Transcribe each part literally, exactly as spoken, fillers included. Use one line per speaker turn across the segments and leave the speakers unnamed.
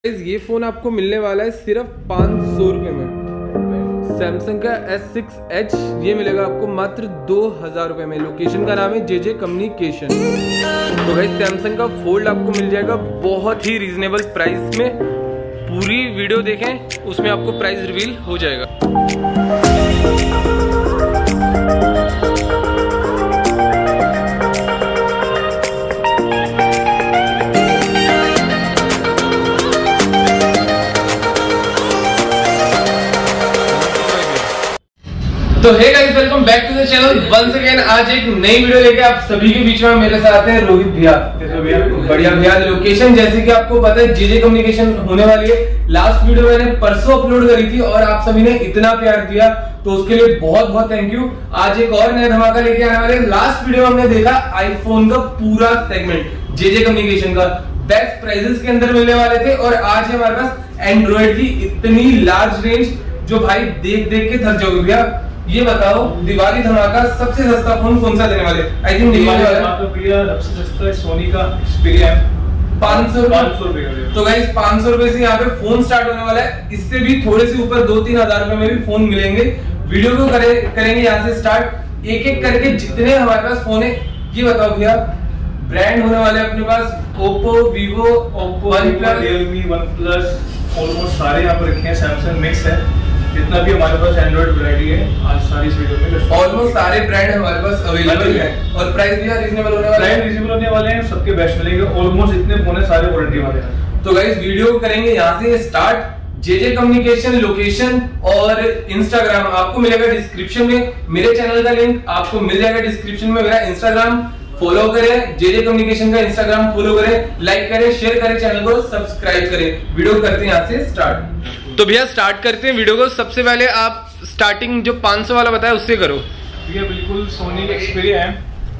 ये फोन आपको मिलने वाला है सिर्फ पाँच सौ रुपये में। सैमसंग का एस सिक्स एच ये मिलेगा आपको मात्र दो हजार रुपये में। लोकेशन का नाम है जे जे कम्युनिकेशन। तो भाई सैमसंग का फोल्ड आपको मिल जाएगा बहुत ही रीजनेबल प्राइस में। पूरी वीडियो देखें, उसमें आपको प्राइस रिवील हो जाएगा। तो hey guys, welcome back to the channel once again. आज एक नई वीडियो लेके आप सभी के बीच में मेरे साथ हैं रोहित भैया। बढ़िया भैया। लोकेशन जैसे कि आपको पता है जे जे कम्युनिकेशन होने वाली है। लास्ट वीडियो मैंने परसों अपलोड करी थी और आप सभी ने इतना प्यार दिया, तो उसके लिए बहुत बहुत थैंक यू। आज एक और नया धमाका लेके आने वाले। लास्ट वीडियो में हमने देखा आईफोन का पूरा सेगमेंट जे जे कम्युनिकेशन का बेस्ट प्राइसेस के अंदर मिलने वाले थे, और आज है हमारे पास एंड्रॉइड की इतनी लार्ज रेंज जो भाई देख देख के थक जाओगे भैया। ये बताओ, दिवाली धमाका सबसे सस्ता फोन कौन सा देने वाले? आई थिंक दिवाली वाला तो भैया सबसे सस्ता है सोनी का एक्सपीरिया पाँच सौ रुपए। तो गाइस पाँच सौ रुपए से यहाँ पे फोन स्टार्ट होने वाला है। इससे भी थोड़े से ऊपर दो तीन हजार रुपए में भी फोन मिलेंगे। वीडियो को करे, करेंगे यहाँ से स्टार्ट, एक एक करके जितने हमारे पास फोन है। ये बताओ भैया, ब्रांड होने वाले अपने पास Oppo, Vivo, Oppo, Realme, OnePlus, almost सारे यहाँ पर रखे हैं। सैमसंग मिक्स है, जितना भी हमारे पास एंड्रॉइड वैरायटी है आज सारी इस वीडियो में ऑलमोस्ट सारे ब्रांड हमारे पास अवेलेबल है। और प्राइस भी रीजनेबल होने वाले हैं। रीजनेबल होने वाले हैं, सबके बेस्ट मिलेंगे। ऑलमोस्ट इतने फोन है सारे वारंटी वाले हैं। तो गाइस वीडियो करेंगे यहाँ से start. J J communication location और इंस्टाग्राम आपको मिलेगा डिस्क्रिप्शन में। मेरे चैनल का लिंक आपको मिल जाएगा डिस्क्रिप्शन में। मेरा इंस्टाग्राम फॉलो करें, जे जे कम्युनिकेशन का इंस्टाग्राम फॉलो करें, लाइक करें, शेयर करें, चैनल को सब्सक्राइब करें। वीडियो करते हैं यहाँ से स्टार्ट। तो भैया स्टार्ट करते हैं वीडियो को। सबसे पहले आप स्टार्टिंग जो पाँच सौ वाला बताया उससे करो।
ये बिल्कुल सोनी का एक्सपीरिया है,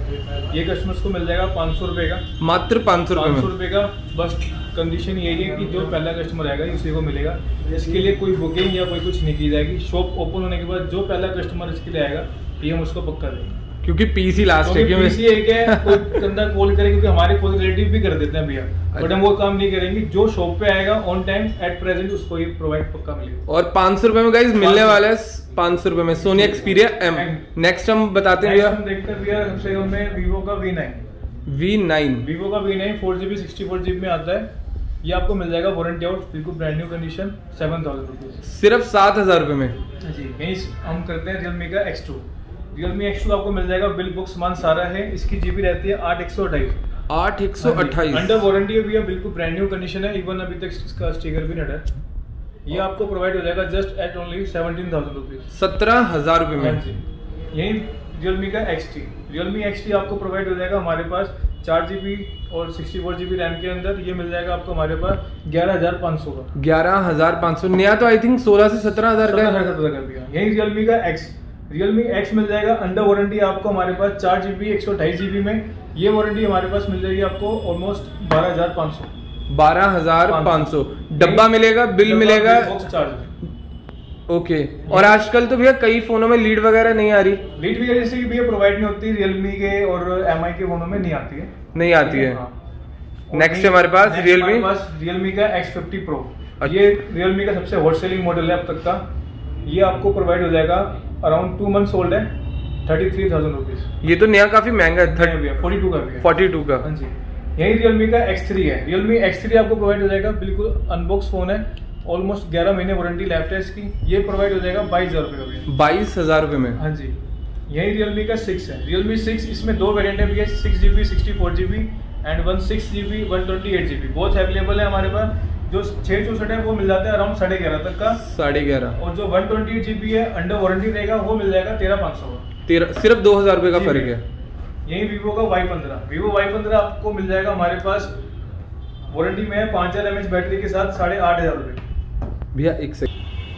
ये कस्टमर्स को मिल जाएगा पाँच सौ रुपए का,
मात्र पाँच सौ
पाँच सौ रुपए का। बस कंडीशन यही है कि जो पहला कस्टमर आएगा उसी को मिलेगा। इसके लिए कोई बुकिंग या कोई कुछ नहीं की जाएगी। शॉप ओपन होने के बाद जो पहला कस्टमर इसके लिए आएगा ये हम उसको पक्का देंगे,
क्योंकि पीसी लास्ट है।
पीसी एक है, कोई बंदा कॉल करे, क्योंकि हमारे कॉल रिलेटिव भी कर देते हैं भैया, बट हम वो काम नहीं करेंगे। जो शॉप पे आएगा ऑन टाइम एट प्रेजेंट उसको ये प्रोवाइड पक्का मिलेगा।
और पाँच सौ रुपए में गाइस मिलने वाला है पाँच सौ रुपए में सोनी एक्सपीरिया एम। नेक्स्ट हम बताते हैं भैया,
हम देखते हैं भैया सबसे कम में वीवो का V nine.
V nine
Vivo का V nine four GB sixty four GB में आता है। ये आपको मिल जाएगा वारंटी आउट, बिल्कुल brand new condition, seven thousand rupees,
सिर्फ सात हजार रुपए में
जी। यही हम करते हैं रियलमी का X two. Realme X two आपको मिल जाएगा, बिल बुक सामान सारा है। इसकी जीबी रहती है आठ एक सौ अट्ठाईस
आठ एक सौ अट्ठाईस
अंडर वारंटी भी है, बिल्कुल ब्रांड न्यू कंडीशन है। इवन अभी तक इसका स्टिकर भी नहीं हटा। ये आपको प्रोवाइड हो जाएगा just at only seventeen thousand rupees,
सत्रह हजार रुपए में।
यही रियलमी का X T. Realme X T आपको प्रोवाइड हो जाएगा हमारे पास चार जीबी और सिक्सटी फोर जीबी रैम के अंदर। ये मिल जाएगा आपको हमारे पास ग्यारह हजार पाँच सौ का।
ग्यारह हजार पाँच सौ नया तो आई थिंक सोलह से सत्रह हजार का
है। यही रियलमी का एक्स, रियलमी एक्स मिल जाएगा अंडर वारंटी आपको हमारे पास चार जीबी एक सौ अट्ठाईस जीबी में। ये वारंटी हमारे पास मिल जाएगी आपको ऑलमोस्ट बारह हजार पाँच सौ
बारह हजार पाँच सौ डब्बा मिलेगा, बिल मिलेगा, ओके। और आजकल तो भैया कई फोनों में लीड वगैरह नहीं आ रही।
लीड वगैरह जैसे कि भैया प्रोवाइड नहीं होती, रियलमी के और एमआई के फोनों में नहीं आती है,
नहीं आती है। नेक्स्ट हमारे पास रियलमी
रियलमी का एक्स फिफ्टी प्रो। ये रियलमी का सबसे हॉट सेलिंग मॉडल है अब तक का। ये आपको प्रोवाइड हो जाएगा अराउंड टू मंथ्स ओल्ड है, थर्टी थ्री थाउजेंड रुपीज।
ये तो नया काफी महंगा है,
फोर्टी टू का भी है,
फोर्टी टू का।
हाँ जी। यही रियलमी का एक्स थ्री है। रियलमी एक्स थ्री आपको प्रोवाइड हो जाएगा, बिल्कुल अनबॉक्स फोन है। ऑलमोस्ट ग्यारह महीने वारंटी लेफ्ट है इसकी। ये प्रोवाइड हो जाएगा बाईस हजार रुपए का, बाईस
हजार रुपए में।
हाँ जी। यही रियलमी का सिक्स है। रियलमी सिक्स, इसमें दो वेरिएंट है भैया, six GB sixty four GB and one six GB one twenty eight GB. बहुत अवेलेबल है हमारे पास। जो छह चौसठ है वो मिल जाता है अराउंड साढ़े ग्यारह तक का,
साढ़े ग्यारह।
और जो वन ट्वेंटी एट जीबी है अंडर वारंटी रहेगा वो मिल जाएगा तेरह पाँच सौ का।
तेरह, सिर्फ दो हजार रुपए का फर्क है।
यही वीवो का वाई पंद्रह। वीवो वाई पंद्रह आपको मिल जाएगा हमारे पास वारंटी में है पाँच हजार एम एच बैटरी के साथ साढ़े आठ हजार रुपये
भैया। एक सेकंड,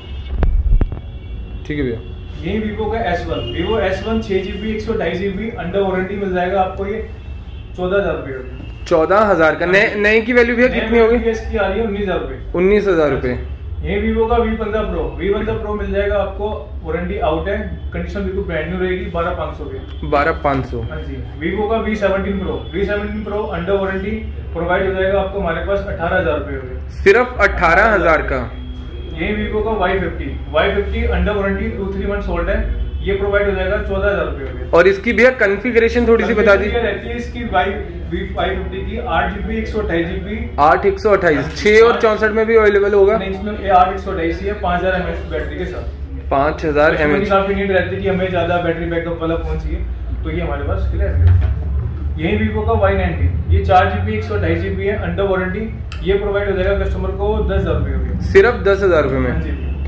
ठीक है भैया।
यही वीवो का S one. Vivo S one छह जीबी एक सौ अट्ठाईस जीबी अंडर वारंटी मिल जाएगा आपको ये चौदह हजार रुपये
चौदह हजार का। नए नए की वैल्यू भैया कितनी होगी?
इसकी आ रही है उन्नीस हजार रुपये
उन्नीस हजार रुपये
यही वीवो का वी पंद्रह प्रो। वी पंद्रह प्रो मिल जाएगा आपको, वारंटी आउट है, कंडीशन बिल्कुल ब्रांड न्यू रहेगी, बारह पाँच सौ की।
बारह पाँच सौ।
हाँ जी। वीवो का V seventeen pro. V seventeen pro under warranty provide हो जाएगा आपको हमारे पास अठारह हजार रुपए हो, सिर्फ
अठारह हजार का।
यही वीवो का Y fifty Y fifty under warranty two three months old है, ये प्रोवाइड हो जाएगा चौदह हजार रुपए।
और इसकी भैया कॉन्फ़िगरेशन थोड़ी सी बता दीजिए।
रहती है इसकी वाई वाई फिफ्टी की आठ जीबी एक सौ अट्ठाईस जीबी
आठ एक सौ अट्ठाईस छह और चौसठ में भी अवेलेबल होगा।
नहीं, इसमें आठ एक सौ अट्ठाईस है, पाँच हजार एम एच बैटरी के साथ।
पाँच हजार एम एच
काफी नीड रहती है कि हमें ज्यादा बैटरी बैकअप वाला फोन चाहिए, तो ये हमारे पास है। यही वीवो का वाई नाइनटी, ये चार जीबी एक सौ अट्ठाईस जीबी है अंडर वारंटी, ये प्रोवाइड हो जाएगा कस्टमर को दस हजार रुपए, सिर्फ
दस हजार रुपए में।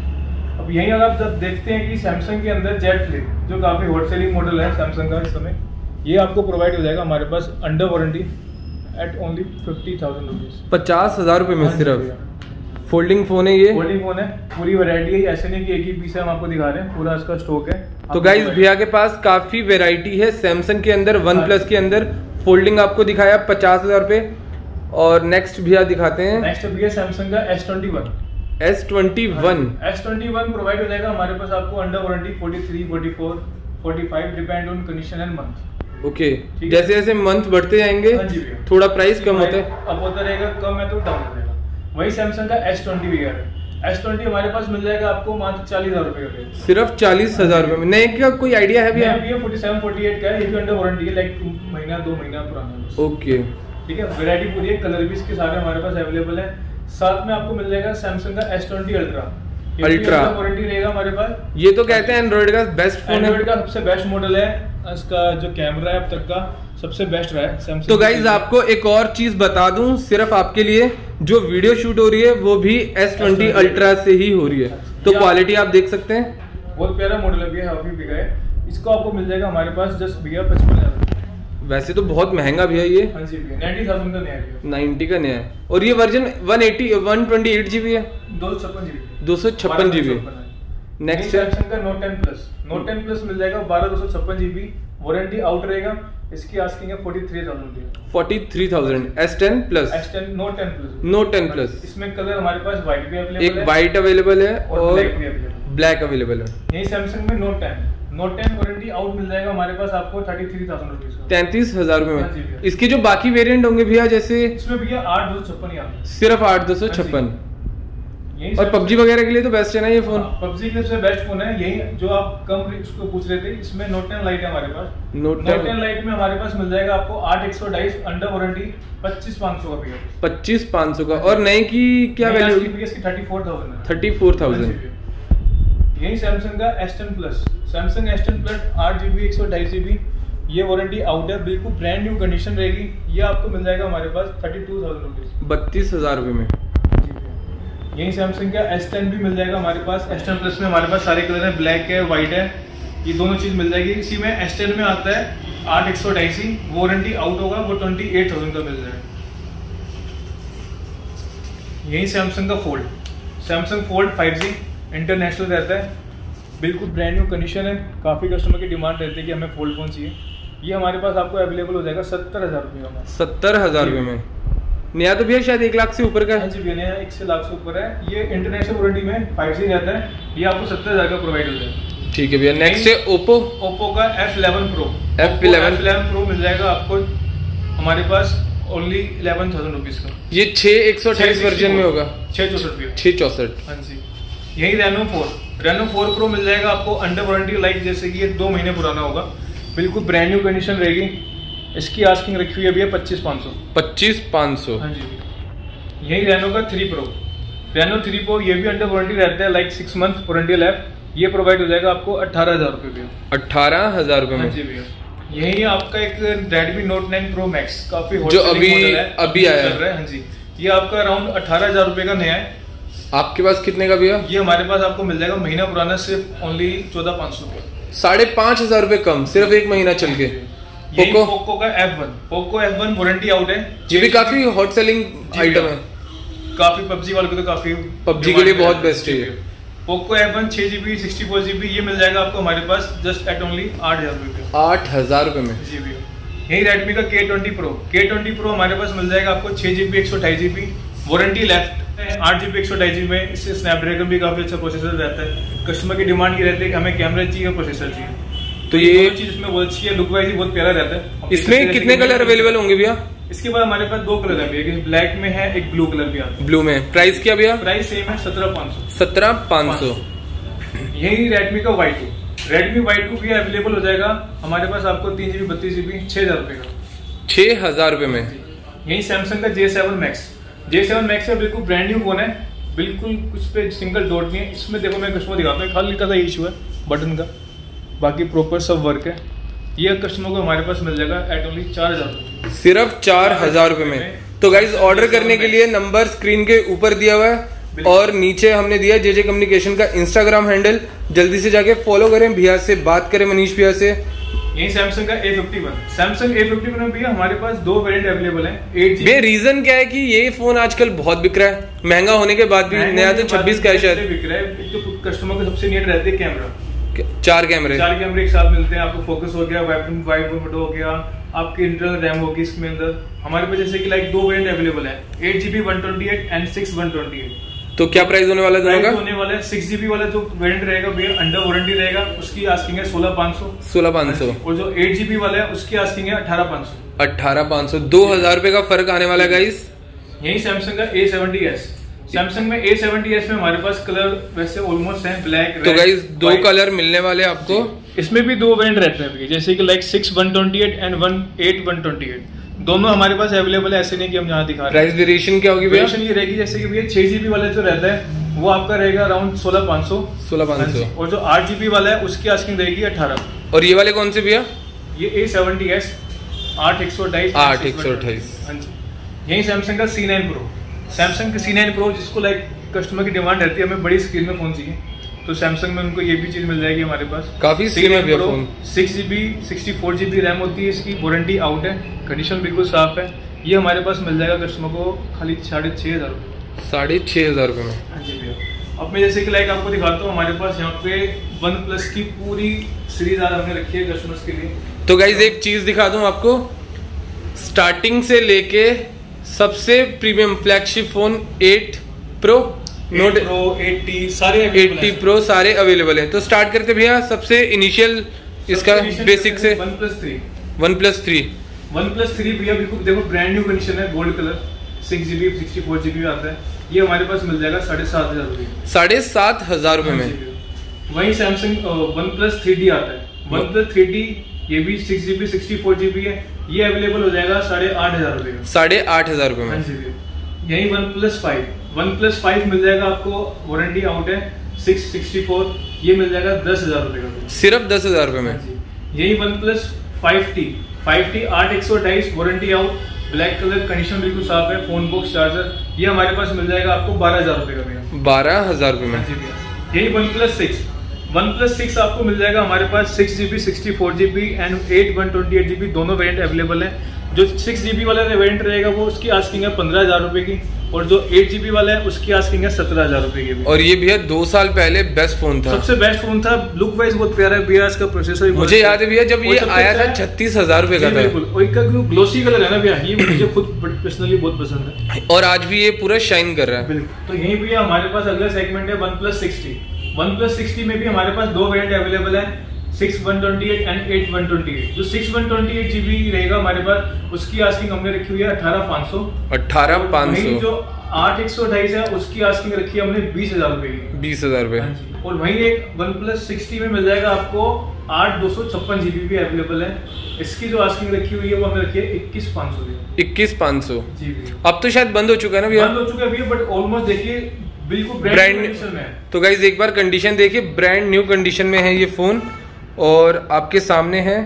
अब यही अगर आप जब देखते हैं कि सैमसंग के अंदर जेट फ्लिप जो काफी हॉट सेलिंग मॉडल है सैमसंग का इस समय, ये आपको प्रोवाइड हो जाएगा हमारे पास under warranty at only fifty thousand rupees,
पचास हजार रुपए में। सिर्फ फोल्डिंग फोन है, ये
फोल्डिंग फोन है, पूरी वैरायटी है, ऐसे नहीं कि एक ही पीस है, हम आपको दिखा रहे हैं, पूरा इसका स्टॉक है।
तो गाइस भैया के पास काफी वैरायटी है सैमसंग के अंदर, वन प्लस के अंदर। फोल्डिंग आपको दिखाया पचास हजार रुपए। और नेक्स्ट भैया दिखाते हैं,
नेक्स्ट भैया सैमसंग का S twenty one
S twenty one
S twenty one provide हो जाएगा हमारे पास आपको under warranty forty three forty four forty five depend on condition and month.
Okay, जैसे जैसे मंथ बढ़ते जाएंगे थोड़ा प्राइस कम होता है,
अब होता रहेगा कम है तो डाउन हो जाएगा। वही सैमसंग का एस ट्वेंटी भी है, एस ट्वेंटी हमारे पास मिल जाएगा आपको मात्र चालीस हजार रुपए, सिर्फ
चालीस हजार रुपए में। नए का कोई आइडिया है भैया?
फोर्टी सेवन फोर्टी एट का है, ये भी अंडर वारंटी है, लाइक महीना दो महीना पुराना।
ओके
ठीक है, वैरायटी पूरी है, कलर भी इसके सारे हमारे पास अवेलेबल है। साथ में आपको मिल जाएगा सैमसंग का S twenty ultra
ultra
warranty रहेगा हमारे पास।
ये तो कहते हैं एंड्रॉइड का बेस्ट फोन है,
एंड्रॉइड का सबसे बेस्ट मॉडल है, इसका जो कैमरा है अब तक का सबसे बेस्ट रहा है सैमसंग।
तो गाइज आपको एक और चीज बता दूं सिर्फ आपके लिए, जो वीडियो शूट हो रही है वो भी एस ट्वेंटी अल्ट्रा से ही हो रही है, तो क्वालिटी आप देख सकते हैं,
बहुत प्यारा मॉडल है भैया, काफी बिका है। इसको आपको मिल जाएगा हमारे पास जस्ट भैया पचपन हजार।
वैसे तो बहुत महंगा भैया ये,
हाँ जी भैया, नाइन्टी थाउजेंड का नया है,
नाइन्टी का नया है। और ये version one eighty one twenty eight GB है,
दो सौ छप्पन जीबी
दो सौ छप्पन जीबी।
नेक्स्ट सैमसंग का note ten plus note ten plus मिल जाएगा बारह दो सौ छप्पन जीबी, वारंटी आउट रहेगा, इसकी आस्किंग है forty three thousand
forty three thousand S ten plus
S ten note ten plus
note ten plus.
इसमें कलर हमारे पास व्हाइट भी अवेलेबल है,
एक व्हाइट अवेलेबल है और ब्लैक अवेलेबल है।
यही सैमसंग में note ten note ten warranty out मिल जाएगा हमारे पास आपको थर्टी थ्री थाउजेंड रुपीज का,
तैंतीस हजार रुपए में। इसके जो बाकी वेरिएंट होंगे भैया, जैसे
इसमें भैया आठ दो सौ छप्पन यार,
सिर्फ आठ दो सौ छप्पन। और पबजी वगैरह के लिए तो बेस्ट है ना ये फोन?
पबजी के लिए बेस्ट फोन है। यही जो आप कम उसको पूछ रहे थे, इसमें नोट टेन लाइट है हमारे पास,
नोट
टेन लाइट में हमारे पास मिल जाएगा आपको आठ एक सौ अट्ठाईस अंडर वारंटी पच्चीस पाँच सौ का भैया,
पच्चीस पाँच सौ का। और नए की क्या वैल्यू होगी?
इसकी थर्टी फोर थाउजेंड है,
थर्टी फोर थाउजेंड।
यही सैमसंग का S ten plus Samsung S ten plus आठ जीबी एक सौ अट्ठाईस जीबी, ये वारंटी आउट है, बिल्कुल ब्रांड न्यू कंडीशन रहेगी। ये आपको मिल जाएगा हमारे पास थर्टी टू थाउजेंड रुपीज,
बत्तीस हजार रुपए में।
यही सैमसंग का एस टेन भी मिल जाएगा हमारे पास, एस टेन प्लस में हमारे पास सारे कलर है, ब्लैक है व्हाइट है, ये दोनों चीज मिल जाएगी। इसी में एस टेन में आता है आठ एक सौ अट्ठाईस, वारंटी आउट होगा, वो ट्वेंटी एट थाउजेंड का मिल जाएगा। यही सैमसंग का fold Samsung fold five G international रहता है, बिल्कुल ब्रांड न्यू कंडीशन है, काफी कस्टमर की डिमांड रहती है कि हमें फोल्ड फोन चाहिए। ये हमारे पास आपको अवेलेबल हो जाएगा सत्तर हजार रुपये में,
सत्तर हजार रुपये में। नया तो भैया शायद एक लाख से ऊपर का है।
हाँ जी भैया, नया एक से लाख से ऊपर है। ये इंटरनेशनल वारंटी में फाइव जी रहता है, ये आपको सत्तर हजार का प्रोवाइड हो जाएगा।
ठीक है भैया। नेक्स्ट है ओप्पो
ओप्पो का F eleven pro
F eleven
pro मिल जाएगा आपको हमारे पास ओनली इलेवन थाउजेंड रुपीज का।
ये छः एक सौ अट्ठाईस वर्जन में होगा,
छः चौसठ रुपये
छः चौसठ।
हाँ जी। यही Reno four Reno four pro मिल जाएगा आपको अंडर वारंटी, लाइक जैसे कि ये दो महीने पुराना होगा, बिल्कुल ब्रांड न्यू कंडीशन रहेगी। इसकी आस्किंग रखी हुई है भैया पच्चीस पाँच सौ
पच्चीस पाँच सौ।
हाँ जी। यही रेनो का three pro Reno three pro ये भी अंडर वारंटी रहता है, like six month warranty lab, ये प्रोवाइड हो जाएगा आपको अट्ठारह हजार रुपये भैया,
अट्ठारह हजार रुपये में।
जी भैया। यही आपका एक Redmi note nine pro max, काफी
जो अभी अभी आया
है। हाँ जी, ये आपका अराउंड अठारह हजार रुपये का नया है।
आपके पास कितने का भैया?
ये हमारे पास आपको मिल जाएगा महीना पुराना, सिर्फ ओनली चौदह पाँच सौ रुपये,
साढ़े पाँच हजार रुपये कम, सिर्फ एक महीना चल के।
पोको पोको का F one Poco F one warranty out है,
ये भी काफी हॉट सेलिंग आइटम है,
काफी पबजी वालों को तो काफी
पबजी के लिए बहुत बेस्ट है।
पोको एफ वन छह जीबी सिक्सटी फोर जीबी ये मिल जाएगा आपको हमारे पास जस्ट एट ओनली आठ हजार रुपये
आठ हजार रुपये में।
जी भैया। यही रेडमी का K twenty pro K twenty pro हमारे पास मिल जाएगा आपको छह जीबी एक सौ अट्ठाईस जीबी वारंटी लेफ्ट है, आठ जीबी एक सौ अट्ठाईस जीबी में। इससे स्नैपड्रैगन भी काफी अच्छा प्रोसेसर रहता है। कस्टमर की डिमांड ये रहती है कि हमें कैमरा चाहिए, प्रोसेसर चाहिए,
तो ये
चीज इसमें बहुत अच्छी है, लुक वाइज बहुत प्यारा रहता है।
इसमें कितने कलर अवेलेबल होंगे भैया?
इसके बाद हमारे पास दो कलर है, एक ब्लैक में है, एक ब्लू कलर भी आता है।
ब्लू में प्राइस क्या भैया?
प्राइस सेम है सत्रह पाँच सौ।
सत्रह पाँच सौ।
यही रेडमी का Y two, Redmi Y two भी अवेलेबल हो जाएगा हमारे पास आपको तीन जीबी बत्तीस जीबी छह हजार रुपए का,
छह हजार रुपए में।
यही सैमसंग का J seven max, J seven max है बिल्कुल ब्रांड न्यू फोन है, बिल्कुल कुछ पे सिंगल डॉट नहीं है इसमें। देखो मैं कस्टमर दिखाता हूँ, खाली का इशू है बटन का, बाकी प्रॉपर सब वर्क है। ये कस्टमर को हमारे पास मिल जाएगा एट ओनली चार हजार,
सिर्फ चार हजार रुपए में। तो गाइज ऑर्डर करने के लिए नंबर स्क्रीन के ऊपर दिया हुआ है और नीचे हमने दिया जेजे कम्युनिकेशन का इंस्टाग्राम हैंडल, जल्दी से जाके फॉलो करें, भैया से बात करें, मनीष भैया से।
यही सैमसंग का A fifty one, Samsung A fifty one में भी हमारे पास दो वेरिएंट अवेलेबल हैं। एट
भैया रीजन क्या है कि ये फोन आजकल बहुत बिक रहा है, महंगा होने के बाद भी, नया तो छब्बीस का है शायद
बिक रहा है। तो कस्टमर को सबसे नीड रहती है कैमरा,
चार कैमरे
चार कैमरे एक साथ मिलते हैं आपको, फोकस हो गया, वाइब्रेंट वाइड मोड हो गया, आपकी इंटरनल रैम होगी इसमें अंदर। हमारे पास जैसे कि लाइक दो वेरिएंट अवेलेबल है, eight GB one twenty eight and six one twenty eight.
तो क्या प्राइस होने वाला है?
होने वाला है सिक्स जीबी वाला जो वेरिएंट रहेगा भैया अंडर वारंटी रहेगा, उसकी आस्किंग है सोलह पाँच सौ।
सोलह पाँच सौ।
और जो एट जीबी वाला है उसकी आस्किंग है अठारह पाँच सौ।
अठारह पाँच सौ, दो हजार रुपए का फर्क आने वाला है गाइस।
यही सैमसंग का ए सेवेंटी एस, सैमसंग में ए सेवेंटी एस में हमारे पास कलर वैसे ऑलमोस्ट है, ब्लैक।
तो गाइस दो कलर मिलने वाले आपको,
इसमें भी दो वेरिएंट रहते हैं जैसे कि like six one twenty eight and one eight one twenty eight, दोनों हमारे पास अवेलेबल है, ऐसे नहीं कि हम यहाँ दिखा रहे हैं।
प्राइस वेरिएशन क्या होगी भैया?
वेरिएशन ये रहेगी जैसे कि भैया छह जीबी वाला जो रहता है वो आपका रहेगा अराउंड सोलह पाँच सौ।
सोलह पाँच सौ।
और जो आठ जीबी वाला है उसकी आस्किंग रहेगी अठारह।
और ये वाले कौन से भैया?
ये ए सेवेंटी एस आठ एक सौ अट्ठाईस
आठ एक सौ अट्ठाईस।
हाँ जी। यही सैमसंग का सी नाइन प्रो, सैमसंग का सी नाइन प्रो जिसको लाइक कस्टमर की डिमांड रहती है हमें बड़ी स्क्रीन में फोन चाहिए, तो सैमसंग में उनको ये भी चीज मिल जाएगी हमारे पास।
काफी स्लिम है भैया phone,
six GB sixty four GB RAM होती है इसकी, वारंटी आउट है, कंडीशन बिल्कुल साफ है। ये हमारे पास मिल जाएगा कस्टमर को खाली साढ़े छह हजार रुपये।
साढ़े छह हजार रुपये में।
हाँ जी भैया। अब मैं जैसे कि लाइक आपको दिखाता हूँ, हमारे पास यहाँ पे वन प्लस की पूरी सीरीज आज हमने रखी है कस्टमर्स के लिए।
तो गाइज एक चीज दिखा दूं आपको, स्टार्टिंग से लेके सबसे premium flagship phone eight pro, note
pro, eighty सारे
एटी प्रो सारे अवेलेबल है। तो स्टार्ट करते भैया सबसे इनिशियल इसका बेसिक से।
One plus three,
one plus three
one plus three भैया बिल्कुल देखो ब्रांड न्यू कंडीशन है, gold colour, six GB sixty four GB आता है। ये हमारे पास मिल जाएगा साढ़े सात हजार रुपये,
साढ़े सात हजार रुपये में।
वही Samsung one plus three D आता है, वन प्लस थ्री डी ये भी six GB sixty four GB है, ये अवेलेबल हो जाएगा साढ़े आठ हजार रुपये में।
साढ़े आठ हजार रुपये में।
यही one plus five, one plus five मिल जाएगा आपको, वारंटी आउट है, सिक्स सिक्सटी फोर, ये मिल जाएगा दस हजार रुपये का,
सिर्फ दस हजार रुपये में।
यही one plus five T, five T आठ एक सौ अट्ठाईस, warranty out, black colour, condition बिल्कुल साफ है, फोन बॉक्स चार्जर, ये हमारे पास मिल जाएगा आपको बारह हजार रुपये का भैया।
बारह हजार रुपये में।
यही one plus six, one plus six आपको मिल जाएगा हमारे पास six GB sixty four GB and eight one twenty eight GB, दोनों वेरिएंट अवेलेबल है। जो सिक्स जीबी वाला वेरिएंट रहेगा वो उसकी आस्किंग है पंद्रह हजार रुपए की, और जो एट जीबी वाला है उसकी आस्किंग है सत्रह हजार रुपए की।
और ये भैया दो साल पहले बेस्ट फोन था,
सबसे बेस्ट फोन था, लुक वाइज बहुत प्यारा है भैया, इसका प्रोसेसर
मुझे याद है भैया जब ये आया था छत्तीस हजार रुपए का था।
बिल्कुल, और इसका ग्लोसी कलर है ना भैया, ये मुझे खुद पर्सनली बहुत पसंद है,
और आज भी ये पूरा शाइन कर रहा है।
बिल्कुल। तो यही भैया हमारे पास अगला सेगमेंट है one plus sixty. One plus sixty में भी हमारे पास दो वेरिएंट अवेलेबल है, six one twenty eight and eight one twenty eight. जो six one twenty eight GB रहेगा हमारे पास, उसकी आस्किंग हमने रखी हुई है अठारह पाँच सौ।
अठारह पाँच सौ।
जो आठ एक सौ अट्ठाईस है उसकी आस्किंग रखी है हमने बीस हजार रुपए की,
बीस हजार रुपए।
और वहीं एक वन प्लस सिक्सटी में मिल जाएगा आपको आठ दो सौ छप्पन जीबी भी अवेलेबल है, इसकी जो आस्किंग रखी हुई है वो हमने रखी है इक्कीस पाँच सौ।
इक्कीस पाँच सौ
जी।
अब तो शायद बंद हो चुका है ना भैया?
बंद हो चुका है भैया, बट ऑलमोस्ट देखिए बिल्कुल
ब्रांड
कंडीशन में है।
तो गाइस एक बार कंडीशन देखिए, ब्रांड न्यू कंडीशन में है ये फोन, और आपके सामने है।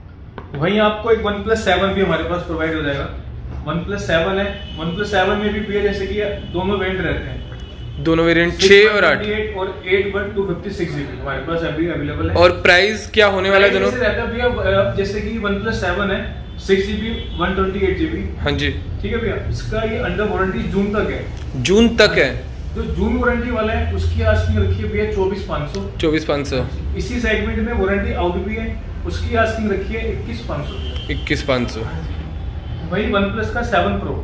वहीं आपको एक वन प्लस सेवन भी हमारे पास प्रोवाइड हो जाएगा, वन प्लस सेवन है। वन प्लस सेवन में भी भैया जैसे कि दोनों वेरिएंट रहते हैं,
दोनों वेरिएंट छह और आठ
और eight one two fifty six GB हमारे पास अभी अवेलेबल है।
और प्राइस क्या होने वाला है दोनों?
रहता है भैया जैसे कि वन प्लस सेवन है six GB one twenty eight GB.
हाँ जी
ठीक है भैया, इसका ये अंडर वारंटी जून तक है।
जून तक है।
जो जून वारंटी वाला है उसकी आस्किंग रखी है भैया चौबीस पाँच सौ।
चौबीस पाँच सौ।
इसी सेगमेंट में वारंटी आउट भी है, उसकी आस्किंग रखी है इक्कीस पाँच सौ।
इक्कीस पाँच सौ।
वही वन प्लस का सेवन प्रो,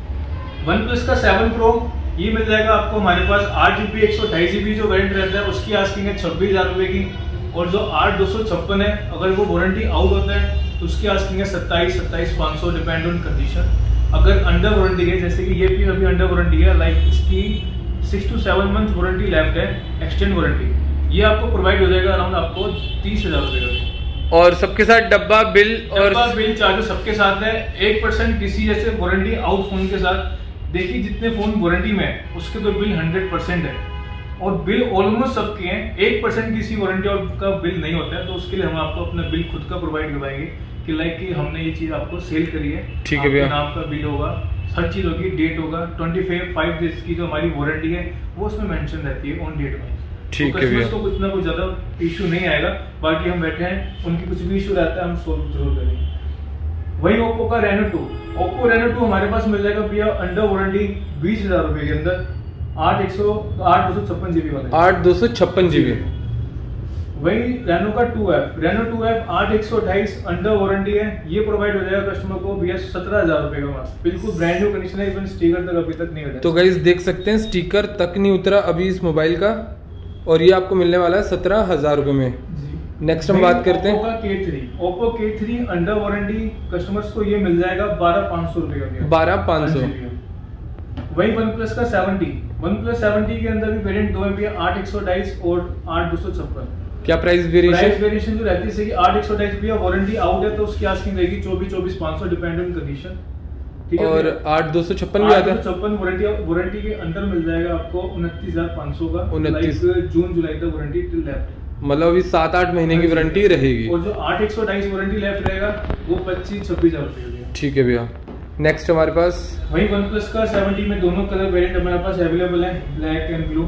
वन प्लस का सेवन प्रो ये मिल जाएगा आपको हमारे पास आठ जीबी एक सौ ढाई जीबी जो वेरिएंट रहता है उसकी आस्किंग है छब्बीस हजार रुपए की, और जो आठ दो सौ छप्पन है अगर वो वारंटी आउट होता है तो उसकी आस्किंग है सत्ताईस सत्ताईस पाँच सौ डिपेंड ऑन कंडीशन। अगर अंडर वारंटी है, जैसे कि ये भी अभी अंडर वारंटी है, लाइक इसकी six two seven month warranty left है, एक्सटेंड वारंटी, ये आपको प्रोवाइड हो जाएगा अराउंड आपको तीस हजार रुपए का।
और सबके साथ डब्बा बिल और
डब्बा बिल चार्जेस सबके साथ है। एक परसेंट किसी जैसे वारंटी आउट फोन के साथ, देखिए जितने फोन वारंटी में है उसके तो बिल हंड्रेड परसेंट है, और बिल ऑलमोस्ट सबके हैं। एक परसेंट किसी वारंटी का बिल नहीं होता है, तो उसके लिए हम आपको अपना बिल खुद का प्रोवाइड करवाएंगे कि लाइक कि हमने ये चीज आपको सेल करी है।
ठीक है भैया।
नाम का बिल होगा, हर चीज होगी, डेट होगा, ट्वेंटी फाइव डेज की जो हमारी वारंटी है वो उसमें मेंशन रहती है ऑन डेट में।
ठीक है भैया।
तो कुछ ना कुछ ज्यादा इशू नहीं आएगा। बाकी हम बैठे हैं, उनकी कुछ भी इशू रहता है हम सोल्व जरूर करेंगे। वही ओप्पो का Reno two, Oppo Reno two हमारे पास मिल जाएगा भैया अंडर वारंटी बीस हजार रुपए के अंदर, आठ एक सौ आठ दो सौ छप्पन जीबी वाला,
आठ दो सौ छप्पन जीबी।
वही रेनो का two F, Reno two F आठ एक सौ अट्ठाईस अंडर वारंटी है, ये प्रोवाइड हो जाएगा कस्टमर को भैया सत्रह हजार रुपए का मात्र, बिल्कुल ब्रांड न्यू कंडीशन है, इवन स्टिकर तक अभी तक नहीं उतरा।
तो गाइस देख सकते हैं स्टिकर तक नहीं उतरा अभी इस मोबाइल का, और ये आपको मिलने वाला है सत्रह हजार रुपए में। नेक्स्ट हम बात करते हैं
ओप्पो का K three, Oppo K three under warranty customers को ये मिल जाएगा बारह पाँच सौ रुपए का,
बारह पाँच सौ।
वही वन प्लस का सेवेंटी, वन प्लस सेवेंटी के अंदर भी वेरिएंट दो है, आठ एक सौ अट्ठाईस और आठ दो सौ छप्पन।
क्या प्राइस वेरिएशन?
प्राइस वेरिएशन जो रहती है कि आठ एक सौ अट्ठाईस भी वारंटी आउट है तो उसकी आस्किंग रहेगी चौबीस चौबीस पाँच सौ डिपेंड ऑन कंडीशन। ठीक है,
और आठ दो सौ छप्पन भी आता है,
छप्पन वारंटी वारंटी के अंदर मिल जाएगा आपको उनतीस हजार पाँच सौ का,
उनतीस
जून जुलाई तक वारंटी टिल लेफ्ट,
मतलब अभी सात आठ महीने की वारंटी रहेगी।
और जो आठ एक सौ अट्ठाईस वारंटी लेफ्ट रहेगा वो पच्चीस छब्बीस हजार रुपए।
ठीक है भैया। नेक्स्ट हमारे पास
वही वन प्लस का सेवेंटी में दोनों कलर वेरिएंट हमारे पास अवेलेबल है, ब्लैक एंड ब्लू।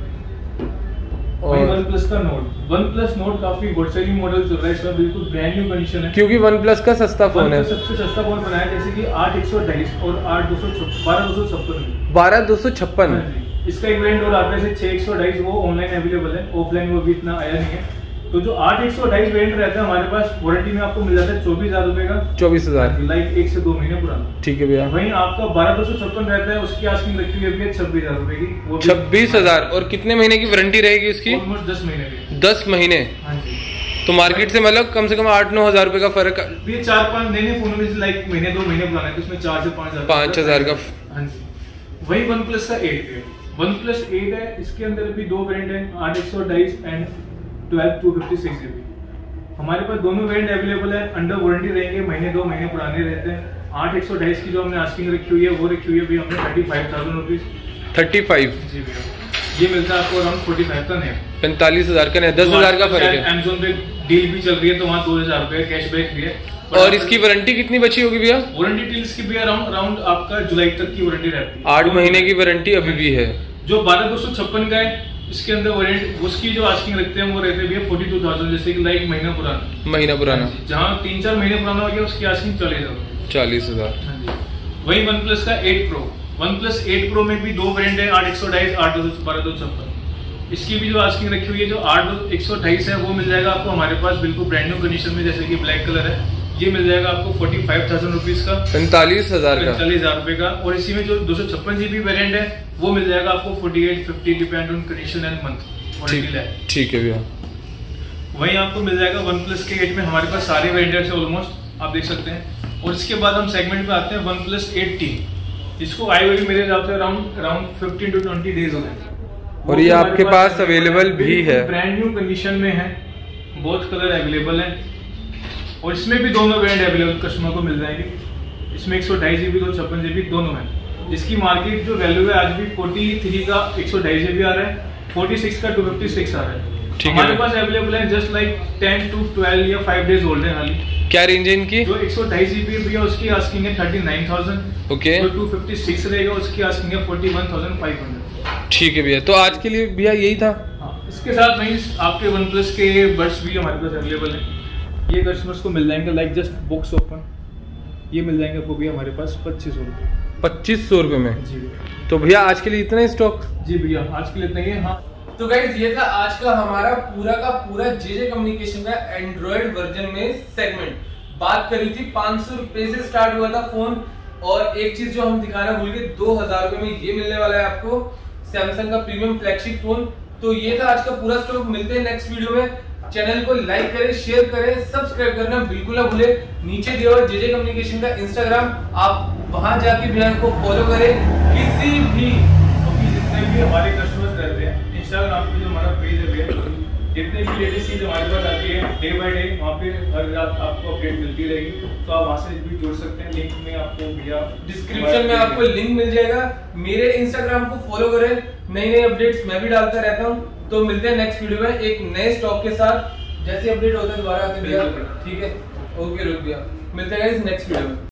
और वन प्लस का नोट, वन प्लस नोट काफी गुड सेलिंग मॉडल चल रहा है, इसमें बिल्कुल ब्रांड न्यू कंडीशन है,
क्योंकि वन प्लस का सस्ता फोन है,
सबसे सस्ता फोन बनाया, जैसे कि आठ एक सौ अट्ठाईस और आठ दो सौ बारह दो सौ छप्पन
बारह दो सौ छप्पन।
इसका एक वेरिएंट और आता है छह एक सौ अट्ठाईस, वो ऑनलाइन अवेलेबल है, ऑफलाइन वो भी इतना आया नहीं है। तो जो आठ एक सौ अट्ठाईस वेरिएंट रहता है हमारे पास वारंटी में आपको मिल जाता है चौबीस हजार रुपए का,
चौबीस हजार
लाइक एक से दो महीने पुराना।
ठीक है भैया।
वहीं आपका बारह दो सौ छप्पन रहता है, उसकी आस्किंग रखी हुई है छब्बीस हजार रुपए की,
छब्बीस हजार। और कितने महीने की वारंटी रहेगी उसकी?
ऑलमोस्ट दस महीने की।
दस महीने।
हाँ जी।
तो मार्केट से मतलब कम से कम आठ नौ हजार रुपए का फर्क।
ये चार पाँच नए नए फोनों में लाइक महीने दो महीने पुराना है, तो उसमें चार से पाँच हजार
पाँच हजार का।
हाँ जी। वही वन प्लस का एट है, वन प्लस एट है, इसके अंदर भी दो वेरिएंट है, आठ एक सौ अट्ठाईस and twelve two fifty six GB. हमारे पास दोनों वेरिएंट अवेलेबल है, अंडर वारंटी रहेंगे, महीने दो महीने पुराने रहते हैं। आठ एक सौ अट्ठाईस की जो हमने आस्किंग रखी हुई है वो रखी हुई है भी हमने thirty five thousand rupees.
Thirty five
जी भैया, ये मिलता है आपको अराउंड फोर्टी फाइव का नहीं,
पैंतालीस हजार का नहीं, दस हजार का फर्क है।
अमेज़न पे डील भी चल रही है तो वहाँ दो हजार रुपए कैशबैक भी है।
और इसकी वारंटी कितनी बची होगी भैया?
वारंटी टील्स की भी अराउंड अराउंड आपका जुलाई तक की वारंटी रहती है,
आठ महीने की वारंटी अभी भी है।
जो बारह दो सौ छप्पन का है इसके अंदर वेरिएंट उसकी जो आस्किंग रखते हैं वो रहते हैं फोर्टी टू थाउजेंड, जैसे कि लाइक महीना पुराना
महीना पुराना
जहाँ तीन चार महीने पुराना हो गया उसकी आस्किंग चालीस हजार
चालीस हजार।
वही वन प्लस का eight pro, one plus eight pro में भी दो वेरिएंट है, आठ एक सौ अट्ठाईस आठ दो सौ बारह दो छप्पन। इसकी भी जो आस्किंग रखी हुई है जो आठ एक सौ अट्ठाईस है वो मिल जाएगा आपको हमारे पास बिल्कुल ब्रांड न्यू कंडीशन में, जैसे कि ब्लैक कलर है, ये मिल जाएगा आपको फोर्टी फाइव थाउजेंड रुपीज का,
पैंतालीस हजार का,
पैंतालीस हजार रुपए का। और इसी में जो दो सौ छप्पन जीबी वेरियंट है वो मिल जाएगा आपको forty eight fifty depend on condition and month.
ठीक है भैया।
वहीं आपको मिल जाएगा वन प्लस के एट में हमारे पास सारे वेरिएंट्स है ऑलमोस्ट, आप देख सकते हैं। और इसके बाद हम सेगमेंट पे आते हैं वन प्लस एट टी, इसको आए हुए मेरे हिसाब से around around fifteen to twenty days हो गए,
और ये आपके पास अवेलेबल भी है,
ब्रांड न्यू कंडीशन में है, बहुत कलर अवेलेबल है। और इसमें भी दोनों वेरिएंट अवेलेबल कस्टमर को मिल जाएंगे, इसमें एक सौ ढाई जीबी दो छप्पन जीबी दोनों है, जिसकी मार्केट जो वैल्यू है आज भी फोर्टी थ्री का एक सौ ढाई जीबी आ रहा है, फोर्टी सिक्स का टू फिफ्टी सिक्स आ रहा है। हमारे पास अवेलेबल है just like ten to twelve या फाइव डेज ओल्ड है खाली।
क्या रेंज है इनकी?
जो एक सौ ढाई जीबी भी है उसकी आस्किंग है थर्टी नाइन थाउजेंड,
ओके।
जो टू फिफ्टी सिक्स रहेगा उसकी आस्किंग है forty one thousand five hundred.
ठीक है भैया, तो आज के लिए भैया यही था।
हाँ, इसके साथ नहीं आपके वन प्लस के बड्स भी हमारे पास अवेलेबल है, ये कस्टमर्स को मिल जाएंगे लाइक जस्ट बॉक्स ओपन, ये मिल जाएंगे आपको भैया हमारे पास पच्चीस सौ रुपये
पच्चीस सौ रुपये में।
जी भैया।
तो भैया आज के लिए इतना ही स्टॉक?
जी भैया आज के लिए इतना ही है। हाँ
तो गाइस ये था आज का हमारा पूरा का पूरा जेजे कम्युनिकेशन का एंड्रॉइड वर्जन में सेगमेंट। बात करी थी पाँच सौ रुपए से स्टार्ट हुआ था फोन, और एक चीज जो हम दिखाना भूल गए, दो हजार रुपए में ये मिलने वाला है आपको सैमसंग का प्रीमियम फ्लैगशिप फोन। तो ये था आज का पूरा स्टॉक। मिलते हैं नेक्स्ट वीडियो में। चैनल को लाइक करें, शेयर करें, सब्सक्राइब करना बिल्कुल ना भूले। नीचे दिया हुआ जेजे कम्युनिकेशन का इंस्टाग्राम, आप वहां जाके भैया को फॉलो करें। किसी भी
जितने भी हमारे कस्टमर्स रहते हैं इंस्टाग्राम पे जो हमारा पेज है भैया, जितने भी लेटेस्ट चीज हमारे पास आती है डे बाय डे वहाँ पे हर रात आपको अपडेट मिलती रहेगी, तो आप वहाँ से भी जुड़ सकते हैं। लिंक में आपको भैया
डिस्क्रिप्शन में आपको लिंक मिल जाएगा। मेरे इंस्टाग्राम को फॉलो करें, नई नई अपडेट्स मैं भी डालता रहता हूँ। तो मिलते हैं नेक्स्ट वीडियो में एक नए स्टॉक के साथ, जैसे अपडेट होता है दोबारा आते हैं भैया, ठीक है। ओके रुक गया, मिलते हैं नेक्स्ट वीडियो में।